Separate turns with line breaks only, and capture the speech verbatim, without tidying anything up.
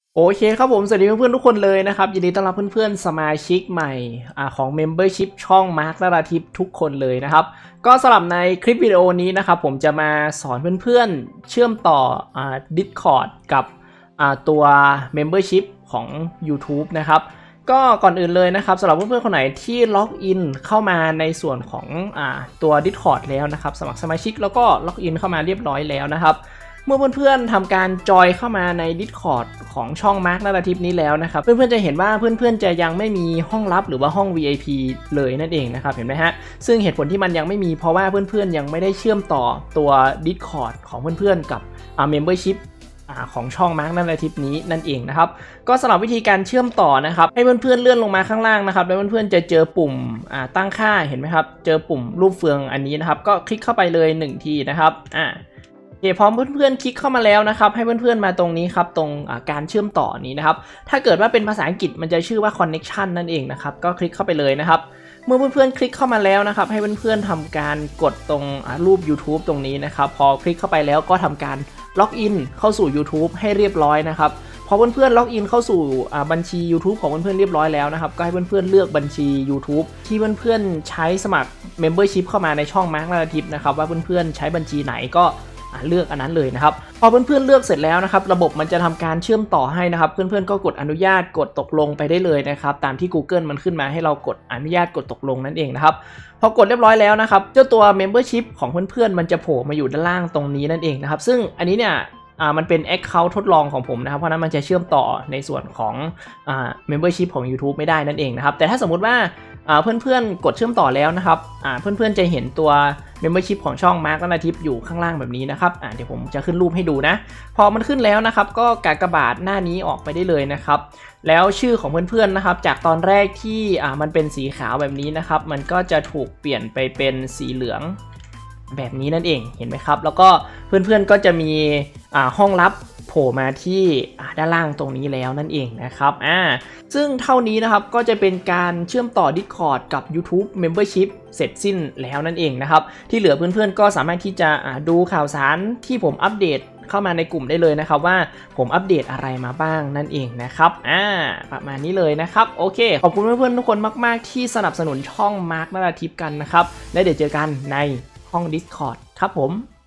โอเคครับผมสวัสดีเพื่อนๆทุกคนเลยนะครับยินดีต้อนรับเพื่อนๆสมาชิกใหม่อของ Membership ช่อง Mark นราธิปทุกคนเลยนะครับก็สำหรับในคลิปวิดีโอนี้นะครับผมจะมาสอนเพื่อนๆเชื่อมต่ออ Discord กับตัว Membership ของ YouTube นะครับก็ก่อนอื่นเลยนะครับสำหรับเพื่อนๆคนไหนที่ล็อกอินเข้ามาในส่วนของอตัว Discord แล้วนะครับสมัครสมาชิกแล้วก็ล็อกอินเข้ามาเรียบร้อยแล้วนะครับเมื่อเพื่อนๆทำการจอยเข้ามาใน Discord ของช่อง Mark นราธิปนี้แล้วนะครับเพื่อนๆจะเห็นว่าเพื่อนๆจะยังไม่มีห้องลับหรือว่าห้อง วี ไอ พี เลยนั่นเองนะครับเห็นไหมฮะซึ่งเหตุผลที่มันยังไม่มีเพราะว่าเพื่อนๆยังไม่ได้เชื่อมต่อตัว Discord ของเพื่อนๆกับ Membership ของช่อง Mark นราธิปนี้นั่นเองนะครับก็สำหรับวิธีการเชื่อมต่อนะครับให้เพื่อนๆเลื่อนลงมาข้างล่างนะครับแล้วเพื่อนๆจะเจอปุ่มตั้งค่าเห็นไหมครับเจอปุ่มรูปเฟืองอันนี้นะครับก็คลิกเข้าไปเลยหนึ่งทีนะครับอ่าโอเคพร้อมเพื่อนๆคลิกเข้ามาแล้วนะครับให้เพื่อนๆมาตรงนี้ครับตรงการเชื่อมต่อนี้นะครับถ้าเกิดว่าเป็นภาษาอังกฤษมันจะชื่อว่า connection นั่นเองนะครับก็คลิกเข้าไปเลยนะครับเมื่อเพื่อนๆคลิกเข้ามาแล้วนะครับให้เพื่อนๆทำการกดตรงรูป YouTube ตรงนี้นะครับพอคลิกเข้าไปแล้วก็ทำการล็อกอินเข้าสู่ YouTube ให้เรียบร้อยนะครับพอเพื่อนๆล็อกอินเข้าสู่บัญชี YouTube ของเพื่อนๆเรียบร้อยแล้วนะครับก็ให้เพื่อนๆเลือกบัญชี YouTube ที่เพื่อนๆใช้สมัคร Membership เข้ามาในช่อง Mark นราธิปนะครับว่าเพื่อนๆใช้บัญชีไหนก็เลือกอันนั้นเลยนะครับพอเพื่อนๆเลือกเสร็จแล้วนะครับระบบมันจะทำการเชื่อมต่อให้นะครับเพื่อนๆก็กดอนุญาตกดตกลงไปได้เลยนะครับตามที่ Google มันขึ้นมาให้เรากดอนุญาตกดตกลงนั่นเองนะครับพอกดเรียบร้อยแล้วนะครับเจ้าตัว Membership ของเพื่อนๆมันจะโผล่มาอยู่ด้านล่างตรงนี้นั่นเองนะครับซึ่งอันนี้เนี่ยอ่ามันเป็น Account ทดลองของผมนะครับเพราะนั้นมันจะเชื่อมต่อในส่วนของอ่า Membership ของ YouTube ไม่ได้นั่นเองนะครับแต่ถ้าสมมุติว่าเพื่อนๆกดเชื่อมต่อแล้วนะครับเพื่อนๆจะเห็นตัว Membership ของช่อง Mark นราธิปอยู่ข้างล่างแบบนี้นะครับเดี๋ยวผมจะขึ้นรูปให้ดูนะพอมันขึ้นแล้วนะครับก็กากบาทหน้านี้ออกไปได้เลยนะครับแล้วชื่อของเพื่อนๆนะครับจากตอนแรกที่มันเป็นสีขาวแบบนี้นะครับมันก็จะถูกเปลี่ยนไปเป็นสีเหลืองแบบนี้นั่นเองเห็นไหมครับแล้วก็เพื่อนๆก็จะมีห้องลับโผล่มาที่ด้านล่างตรงนี้แล้วนั่นเองนะครับอ่าซึ่งเท่านี้นะครับก็จะเป็นการเชื่อมต่อ Discord กับ YouTube Membership เสร็จสิ้นแล้วนั่นเองนะครับที่เหลือเพื่อนๆก็สามารถที่จะดูข่าวสารที่ผมอัปเดตเข้ามาในกลุ่มได้เลยนะครับว่าผมอัปเดตอะไรมาบ้างนั่นเองนะครับอ่าประมาณนี้เลยนะครับโอเคขอบคุณเพื่อนๆทุกคนมากๆที่สนับสนุนช่อง Mark นราธิปกันนะครับและเดี๋ยวเจอกันในห้อง Discord ครับผม